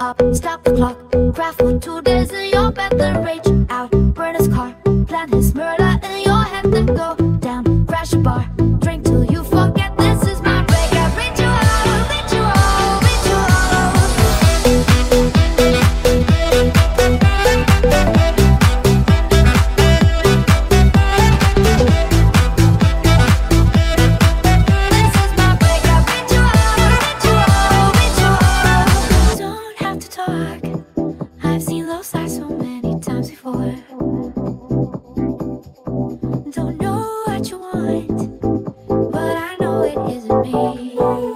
up, stop the clock, craft for 2 days in your bed, then rage out, burn his car, plan his murder in your head, then go down, crash a bar, drink till you forget this is my breakup ritual, ritual, ritual. This is my breakup ritual, ritual, ritual. Don't have to talk, I've seen those sides so many times before. Don't know what you want, but I know it isn't me.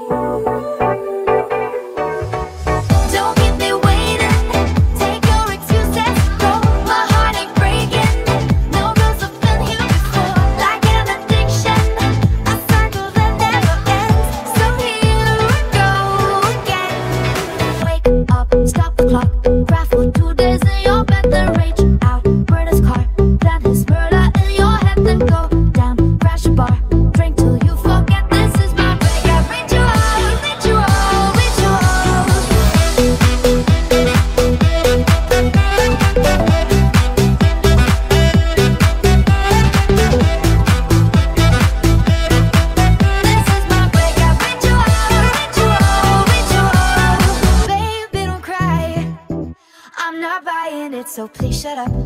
Don't keep me waiting, take your excuses, go. My heart ain't breaking, no rules have been here before. Like an addiction, a cycle that never ends. So here we go again. Wake up, stop the clock, craft for 2 days in your bed, then rage out, burn his car, plan his murder in your head, then go down, crash a bar, drink till you forget this is my breakup ritual, ritual, ritual. This is my breakup ritual, ritual, ritual. Baby, don't cry, I'm not buying it, so please shut up.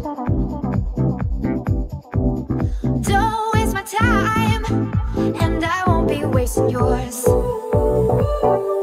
Don't waste my time, and I won't be wasting yours.